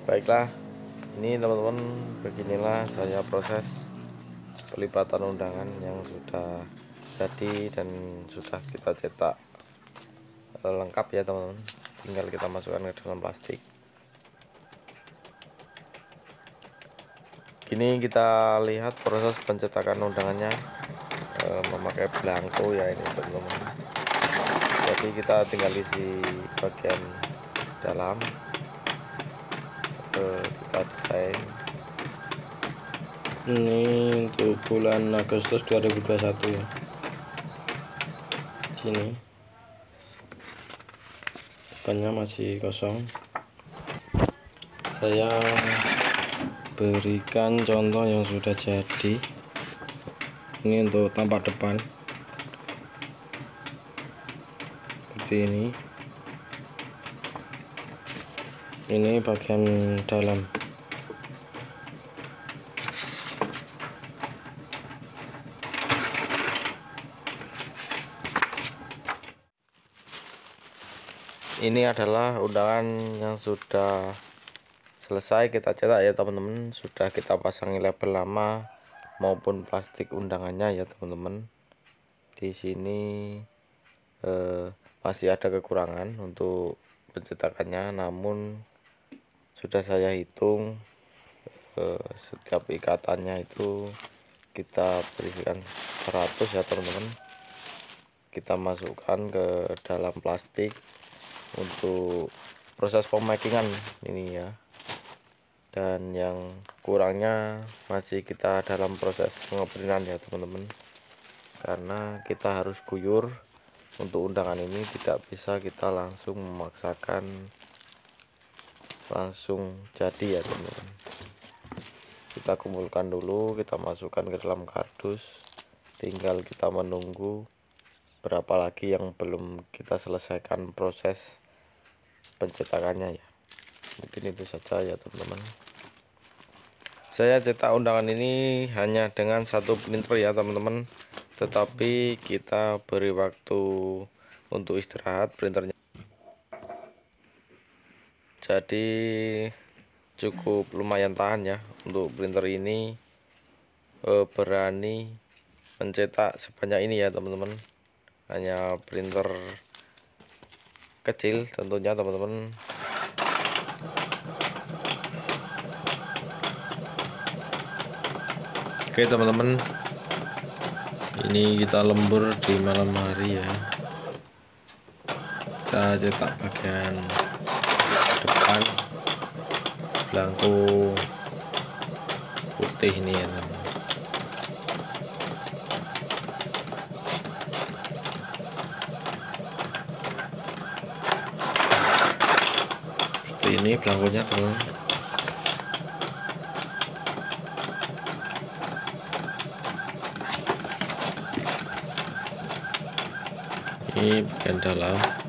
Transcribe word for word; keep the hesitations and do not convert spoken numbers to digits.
Baiklah, ini teman-teman, beginilah saya proses pelipatan undangan yang sudah jadi dan sudah kita cetak e, lengkap ya teman-teman. Tinggal kita masukkan ke dalam plastik. Kini kita lihat proses pencetakan undangannya e, memakai belangko ya ini teman-teman. Jadi kita tinggal isi bagian dalam, e, kita desain. Ini untuk bulan Agustus dua ribu dua puluh satu ya. Sini depannya masih kosong. Saya berikan contoh yang sudah jadi. Ini untuk tampak depan seperti ini. Ini bagian dalam. Ini adalah undangan yang sudah selesai kita cetak ya teman-teman. Sudah kita pasangi label lama maupun plastik undangannya ya teman-teman. Di sini eh, masih ada kekurangan untuk pencetakannya, namun sudah saya hitung eh, setiap ikatannya itu kita berikan seratus ya teman-teman. Kita masukkan ke dalam plastik untuk proses pemakingan ini ya, dan yang kurangnya masih kita dalam proses pengeprinan ya teman-teman, karena kita harus guyur. Untuk undangan ini tidak bisa kita langsung memaksakan langsung jadi ya teman-teman. Kita kumpulkan dulu, kita masukkan ke dalam kardus, tinggal kita menunggu berapa lagi yang belum kita selesaikan proses pencetakannya ya. Mungkin itu saja ya teman-teman. Saya cetak undangan ini hanya dengan satu printer ya teman-teman, tetapi kita beri waktu untuk istirahat printernya, jadi cukup lumayan tahan ya. Untuk printer ini eh, berani mencetak sebanyak ini ya teman-teman. Hanya printer kecil tentunya teman-teman. Oke teman-teman, ini kita lembur di malam hari ya. Kita cetak bagian depan belangko putih ini ya teman-teman. Ini belangkonya teman. Ini bagian dalam.